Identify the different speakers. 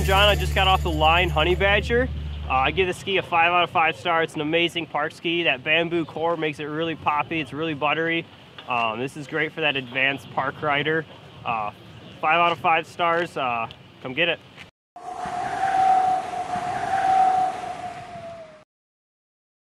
Speaker 1: John. I just got off the line Honey Badger. I give the ski a 5 out of 5 stars. It's an amazing park ski. That bamboo core makes it really poppy. It's really buttery. This is great for that advanced park rider. 5 out of 5 stars. Come get it.